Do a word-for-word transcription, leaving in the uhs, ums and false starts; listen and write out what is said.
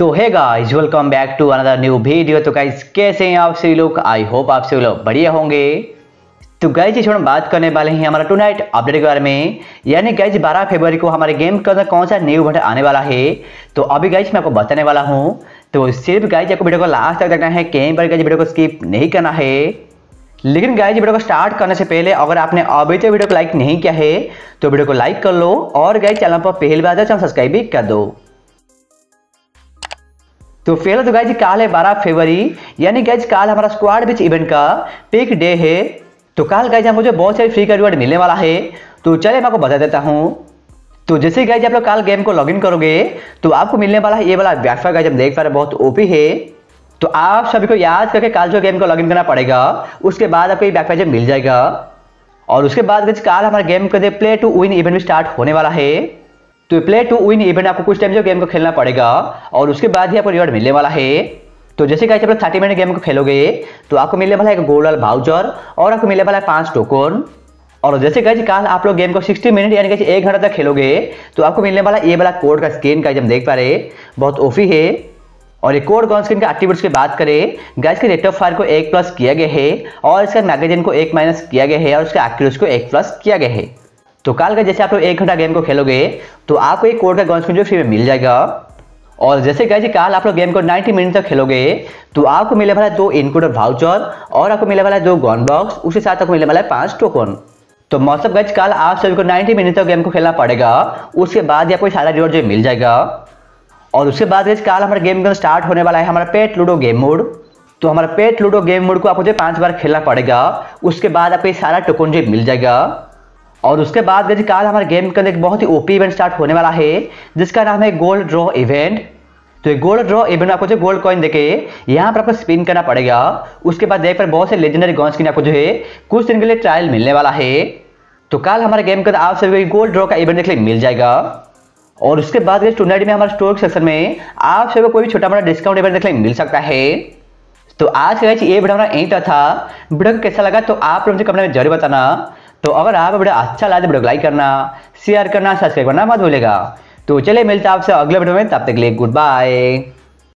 तो है guys, welcome back to another new video. तो गाइस कैसे हैं आप सभी लोग? आई होप आप सभी लोग बढ़िया होंगे। तो गाइस इस हम बात करने वाले हैं हमारा टू नाइट अपडेट के बारे में, यानी गाइस बारह फरवरी को हमारे गेम के अंदर कौन सा न्यू इवेंट आने वाला है। तो अभी गाइस मैं आपको बताने वाला हूं, तो सिर्फ गाइस आपको वीडियो को लास्ट तक देखना है, कहीं पर गाइस वीडियो को स्किप नहीं करना है। लेकिन गाइस वीडियो को स्टार्ट करने से पहले अगर आपने अभी तक वीडियो को लाइक नहीं किया है तो वीडियो को लाइक कर लो, और गाइस चैनल पर पहली बार तो चैनल सब्सक्राइब भी कर दो। तो पहले तो गाइस काल है बारह फरवरी, यानी गाइस काल हमारा स्क्वाड बिच इवेंट का पिक डे है। तो काल गाइस हमको जो बहुत सारी फ्री का रिवॉर्ड मिलने वाला है, तो चलिए मैं आपको बता देता हूं। तो जैसे गाइस आप लोग काल गेम को लॉगिन करोगे तो आपको मिलने वाला है ये वाला बैकपैक, गाइस हम देख पा रहे हैं बहुत ओपी है। तो आप सभी को याद करके काल जो गेम को लॉगिन करना पड़ेगा, उसके बाद आपको ये बैकपैक मिल जाएगा। और उसके बाद गाइस काल हमारे गेम के प्ले टू विन इवेंट भी स्टार्ट होने वाला है। तो प्ले टू विन इवेंट आपको कुछ टाइम जो गेम को खेलना पड़ेगा और उसके बाद ही आपको रिवॉर्ड मिलने वाला है। तो जैसे गाइस आप लोग तीस मिनट गेम को खेलोगे तो आपको मिलने वाला है एक गोल्ड वाउचर और आपको मिलने वाला है पांच टोकन। और जैसे गाइस काल आप लोग गेम को साठ मिनट यानी कि एक घंटा तक खेलोगे तो आपको मिलने वाला ये वाला कोड का स्किन, गाइस हम देख पा रहे बहुत ओफी है। और ये कोड गन स्किन के एट्रीब्यूट्स की बात करें, गाइस के रेट ऑफ फायर को एक प्लस किया गया है और इसका मैगजीन को एक माइनस किया गया है और उसके एक्यूरेसी को एक प्लस किया गया है। तो काल का जैसे आप लोग एक घंटा गेम को खेलोगे तो आपको एक कोड का गन स्किन जो फ्री में मिल जाएगा। और जैसे गाइस काल आप लोग गेम को नब्बे मिनट तक खेलोगे तो आपको मिलने वाला है दो इनपुट वाउचर और आपको मिलने वाला है दो गन बॉक्स, उसके साथ आपको मिलने वाला है पांच टोकन। तो मतलब गाइस काल आप सभी को नब्बे मिनट तक गेम को खेलना पड़ेगा, उसके बाद ही आपको सारा रिवॉर्ड जो मिल जाएगा। और उसके बाद गाइस काल हमारे गेम का स्टार्ट होने वाला है हमारा पेट लूडो गेम मोड। तो हमारा पेट लूडो गेम मोड को आपको जो पांच बार खेलना पड़ेगा, उसके बाद आपको सारा टोकन जो मिल जाएगा। और उसके बाद गाइस काल हमारे गेम के अंदर एक बहुत ही ओपी इवेंट स्टार्ट होने वाला है जिसका नाम है गोल्ड ड्रॉ इवेंट। तो ये गोल्ड ड्रॉ इवेंट आपको जो गोल्ड कॉइन देके यहाँ पर आपको स्पिन करना पड़ेगा, उसके बाद देख पर बहुत से लेजेंडरी गन स्किन आपको जो है कुछ दिन के लिए ट्रायल मिलने वाला है। तो काल हमारे गेम के अंदर आप सभी को गोल्ड ड्रॉ का इवेंट देखने मिल जाएगा। और उसके बाद गाइस टूर्नामेंट में हमारे स्टोर सेक्शन में आप सभी को कोई भी छोटा मोटा डिस्काउंट इवेंट देखने मिल सकता है। तो आज का गाइस ये वीडियो हमारा यहीं तक था। वीडियो को कैसा लगा तो आप लोग मुझे कमेंट में जरूर बताना। तो अगर आप वीडियो अच्छा लगा तो वीडियो को लाइक करना, शेयर करना, सब्सक्राइब करना मत भूलेगा। तो चलिए मिलते हैं आपसे अगले वीडियो में, तब तक के लिए गुड बाय।